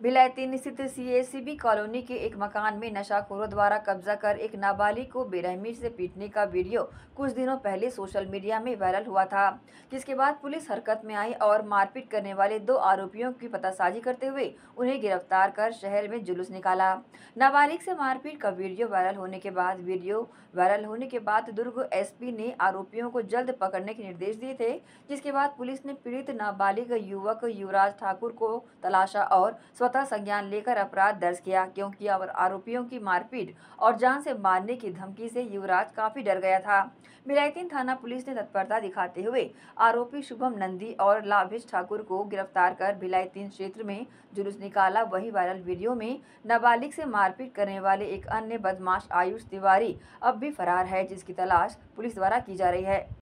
बिलायतीन स्थित सीएसीबी कॉलोनी के एक मकान में नशाखोरों द्वारा कब्जा कर एक नाबालिग को बेरहमी से पीटने का वीडियो कुछ दिनों पहले सोशल मीडिया में वायरल हुआ था, जिसके बाद पुलिस हरकत में आई और मारपीट करने वाले दो आरोपियों की पतासाजी करते हुए उन्हें गिरफ्तार कर शहर में जुलूस निकाला। नाबालिग से मारपीट का वीडियो वायरल होने के बाद दुर्ग एसपी ने आरोपियों को जल्द पकड़ने के निर्देश दिए थे, जिसके बाद पुलिस ने पीड़ित नाबालिग युवक युवराज ठाकुर को तलाशा और स्वतः संज्ञान लेकर अपराध दर्ज किया, क्योंकि आरोपियों की मारपीट और जान से मारने की धमकी से युवराज काफी डर गया था। बिलायतीन थाना पुलिस ने तत्परता दिखाते हुए आरोपी शुभम नंदी और लाभेश ठाकुर को गिरफ्तार कर बिलायतीन क्षेत्र में जुलूस निकाला। वही वायरल वीडियो में नाबालिग से मारपीट करने वाले एक अन्य बदमाश आयुष तिवारी अब भी फरार है, जिसकी तलाश पुलिस द्वारा की जा रही है।